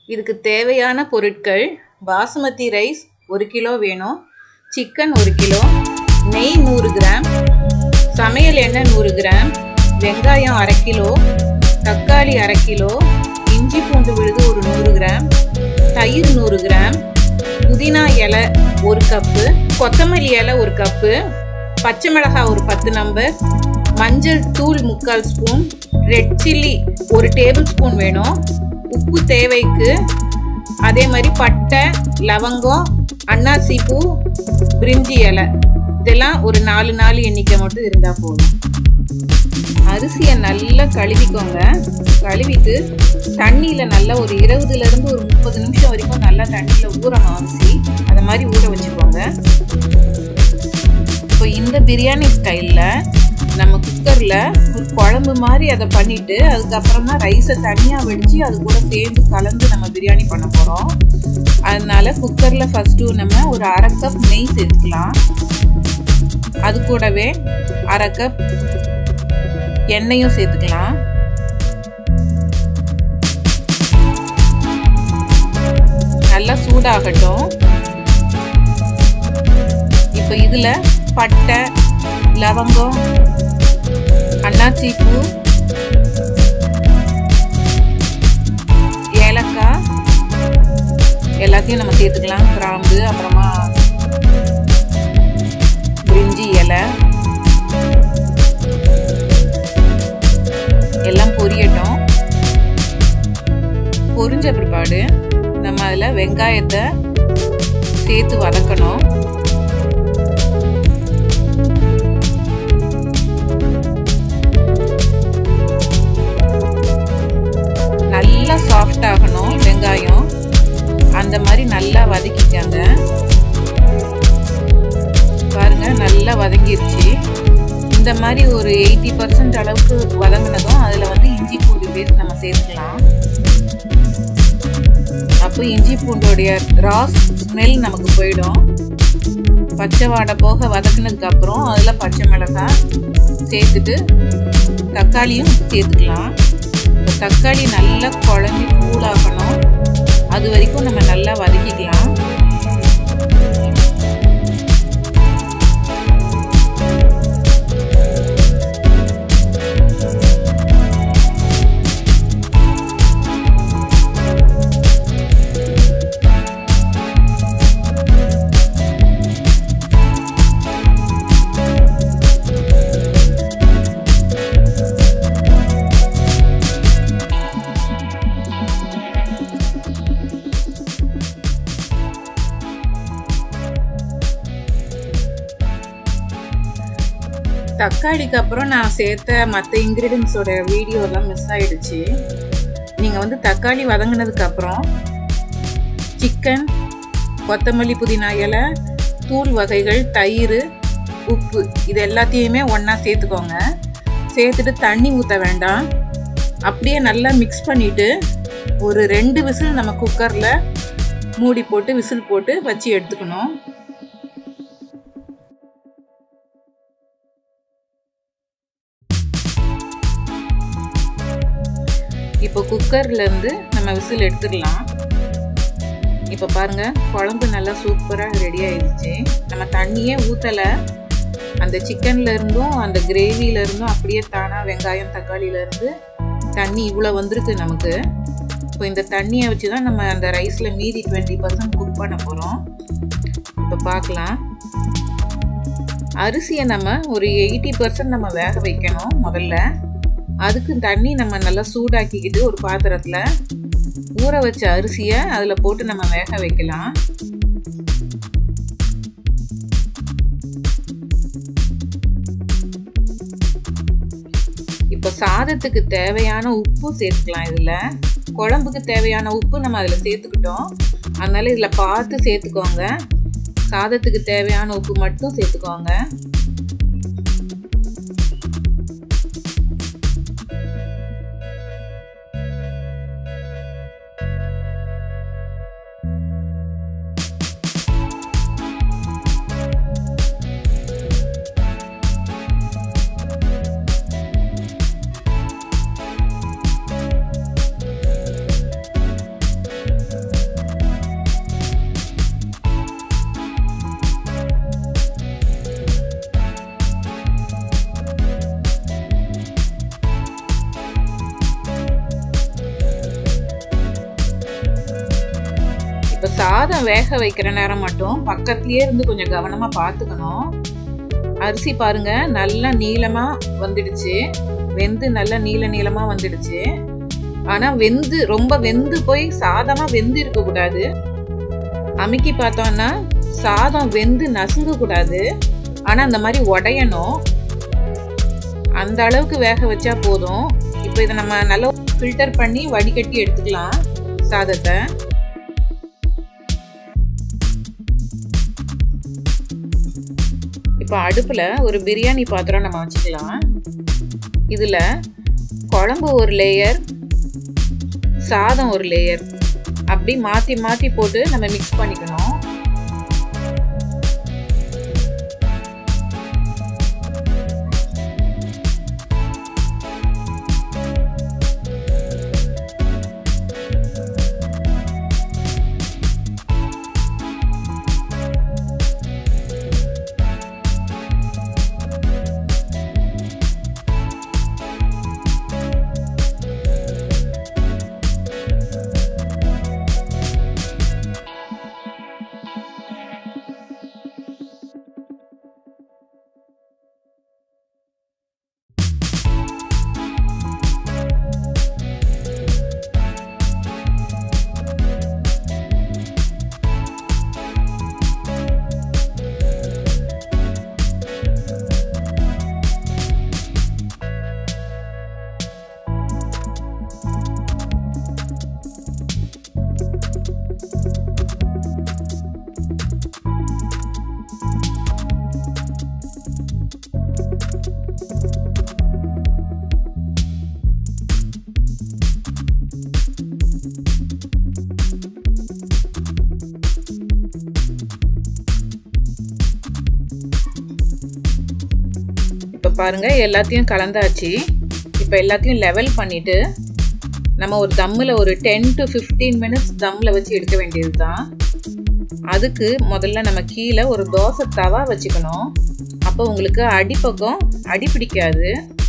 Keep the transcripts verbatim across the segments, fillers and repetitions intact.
இதுக்கு தேவையான பொருட்கள் பாசுமதி ரைஸ் ஒரு கிலோ வேணும், சிக்கன் ஒரு கிலோ, நெய் நூறு கிராம், சமையல் எண்ணெய் நூறு கிராம், வெங்காயம் அரை கிலோ, தக்காளி அரை கிலோ, இஞ்சி பூண்டு விழுது ஒரு நூறு கிராம், தயிர் நூறு கிராம், புதினா இலை ஒரு கப்பு, கொத்தமல்லி இலை ஒரு கப்பு, பச்சை மிளகாய் ஒரு பத்து நம்பர், மஞ்சள் தூள் முக்கால் ஸ்பூன், ரெட் சில்லி ஒரு டேபிள் ஸ்பூன் வேணும், உப்பு தேவைக்கு, அதே மாதிரி பட்டை லவங்கம் அன்னாசி பூ பிரிஞ்சி இலை இதெல்லாம் ஒரு நாலு நாலு எண்ணிக்கை மட்டும் இருந்தால் போதும். அரிசியை நல்லா கழுவிக்கோங்க. கழுவிட்டு தண்ணியில் நல்லா ஒரு இருபதுலேருந்து ஒரு முப்பது நிமிஷம் வரைக்கும் நல்லா தண்ணியில் ஊறணும் அரிசி. அதை மாதிரி ஊற வச்சுக்கோங்க. இப்போ இந்த பிரியாணி ஸ்டைலில் நம்ம குக்கரில் ஒரு குழம்பு மாதிரி அதை பண்ணிவிட்டு அதுக்கப்புறமா ரைஸை தனியாக வெடித்து அது கூட சேர்ந்து கலந்து நம்ம பிரியாணி பண்ண போகிறோம். அதனால குக்கரில் ஃபஸ்ட்டு நம்ம ஒரு அரை கப் நெய் சேர்த்துக்கலாம். அது கூடவே அரை கப் எண்ணெயும் சேர்த்துக்கலாம். நல்லா சூடாகட்டும். இப்போ இதில் பட்டை லவங்கம் அன்னாச்சி பூ ஏலக்காய் எல்லாத்தையும் நம்ம சேர்த்துக்கலாம். கிராம்பு அப்புறமா பிரிஞ்சி இலை எல்லாம் பொரியட்டும். பொரிஞ்ச பிற்பாடு நம்ம அதில் வெங்காயத்தை சேர்த்து வதக்கணும். நல்லா சாஃப்ட் ஆகணும் வெங்காயம். அந்த மாதிரி நல்லா வதக்கிக்கங்க. பாருங்க நல்லா வதங்கிருச்சு. இந்த மாதிரி ஒரு எயிட்டி பர்சன்ட் அளவுக்கு வதங்கினதும் அதில் வந்து இஞ்சி பூண்டு பேஸ்ட் நம்ம சேர்த்துக்கலாம். அப்போ இஞ்சி பூண்டோடைய ராஸ் ஸ்மெல் நமக்கு போயிடும். பச்சை வாடை போக வதக்கினதுக்கு அப்புறம் அதில் பச்சை மிளகாய் சேர்த்துட்டு தக்காளியும் சேர்த்துக்கலாம். தக்காளி நல்லா குழஞ்சி கூலாகணும். அது வரைக்கும் நம்ம நல்லா வதக்கிக்கலாம். தக்காளிக்கு அப்புறம் நான் சேர்த்த மற்ற இன்க்ரீடியன்ஸோட வீடியோலாம் மிஸ் ஆகிடுச்சு. நீங்கள் வந்து தக்காளி வதங்கினதுக்கப்புறம் சிக்கன், கொத்தமல்லி புதினா இலை, தூள் வகைகள், தயிர், உப்பு இது எல்லாத்தையுமே ஒன்றா சேர்த்துக்கோங்க. சேர்த்துட்டு தண்ணி ஊற்ற வேண்டாம். அப்படியே நல்லா மிக்ஸ் பண்ணிவிட்டு ஒரு ரெண்டு விசில் நம்ம குக்கரில் மூடி போட்டு விசில் போட்டு வச்சு எடுத்துக்கணும். இப்போ குக்கர்லேருந்து நம்ம விசில் எடுத்துடலாம். இப்போ பாருங்கள் குழம்பு நல்லா சூப்பராக ரெடி ஆயிடுச்சு. நம்ம தண்ணியே ஊற்றலை. அந்த சிக்கன்லேருந்தும் அந்த கிரேவியிலேருந்தும் அப்படியே தானாக வெங்காயம் தக்காளியிலேருந்து தண்ணி இவ்வளோ வந்திருக்கு நமக்கு. இப்போ இந்த தண்ணியை வச்சு தான் நம்ம அந்த ரைஸில் மீதி டுவெண்ட்டி பர்சன்ட் குக் பண்ண போகிறோம். இப்போ பார்க்கலாம். அரிசியை நம்ம ஒரு எயிட்டி பர்சன்ட் நம்ம வேக வைக்கணும் முதல்ல. அதுக்கு தண்ணி நம்ம நல்லா சூடாக்கிக்கிட்டு ஒரு பாத்திரத்தில் ஊற வச்ச அரிசியை அதில் போட்டு நம்ம வேக வைக்கலாம். இப்போ சாதத்துக்கு தேவையான உப்பு சேர்த்துக்கலாம். இதில் குழம்புக்கு தேவையான உப்பு நம்ம அதில் சேர்த்துக்கிட்டோம். அதனால இதில் பார்த்து சேர்த்துக்கோங்க. சாதத்துக்கு தேவையான உப்பு மட்டும் சேர்த்துக்கோங்க. இப்போ சாதம் வேக வைக்கிற நேரம் மட்டும் பக்கத்துலேயே இருந்து கொஞ்சம் கவனமாக பார்த்துக்கணும். அரிசி பாருங்க நல்லா நீளமாக வந்துடுச்சு, வெந்து நல்லா நீள நீளமாக வந்துடுச்சு. ஆனால் வெந்து ரொம்ப வெந்து போய் சாதமாக வெந்து இருக்கக்கூடாது. அமுக்கி பார்த்தோன்னா சாதம் வெந்து நசுங்கக்கூடாது, ஆனால் அந்த மாதிரி உடையணும். அந்த அளவுக்கு வேக வச்சா போதும். இப்போ இதை நம்ம நல்லா ஃபில்டர் பண்ணி வடிகட்டி எடுத்துக்கலாம் சாதத்தை. இப்போ அடுப்பில் ஒரு பிரியாணி பாத்திரம் நம்ம வச்சுக்கலாம். இதில் குழம்பு ஒரு லேயர், சாதம் ஒரு லேயர், அப்படி மாற்றி மாற்றி போட்டு நம்ம மிக்ஸ் பண்ணிக்கணும். பாருங்க எல்லாத்தையும் கலந்தாச்சு. இப்போ எல்லாத்தையும் லெவல் பண்ணிட்டு நம்ம ஒரு தம்மில் ஒரு டென் டு ஃபிஃப்டீன் மினிட்ஸ் தம்மில் வச்சு எடுக்க வேண்டியது தான். அதுக்கு முதல்ல நம்ம கீழே ஒரு தோசை தவா வச்சுக்கணும். அப்போ உங்களுக்கு அடிப்பக்கம் அடி பிடிக்காது.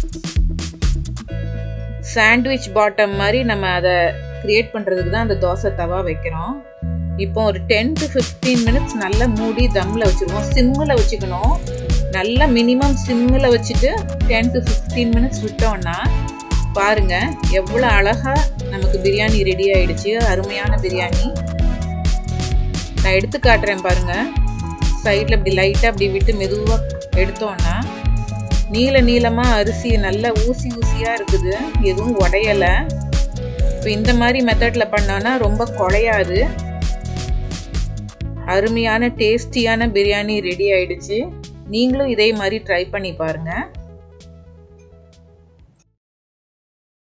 சாண்ட்விச் பாட்டம் மாதிரி நம்ம அதை கிரியேட் பண்ணுறதுக்கு தான் அந்த தோசை தவா வைக்கிறோம். இப்போ ஒரு டென் டு ஃபிஃப்டீன் மினிட்ஸ் நல்லா மூடி தம்மில் வச்சுருவோம். சிம்மில் வச்சுக்கணும். நல்லா மினிமம் சிம்மில் வச்சுட்டு டென் டு ஃபிஃப்டீன் மினிட்ஸ் விட்டோம்னா பாருங்கள் எவ்வளோ அழகாக நமக்கு பிரியாணி ரெடி ஆகிடுச்சு. அருமையான பிரியாணி நான் எடுத்து காட்டுறேன் பாருங்கள். சைடில் இப்படி லைட்டாக அப்படி விட்டு மெதுவாக எடுத்தோன்னா நீல நீளமாக அரிசி நல்லா ஊசி ஊசியாக இருக்குது, எதுவும் உடையலை. இப்போ இந்த மாதிரி மெத்தடில் பண்ணோன்னா ரொம்ப குழையாது. அருமையான டேஸ்டியான பிரியாணி ரெடி ஆயிடுச்சு. நீங்களும் இதே மாதிரி ட்ரை பண்ணி பாருங்கள்.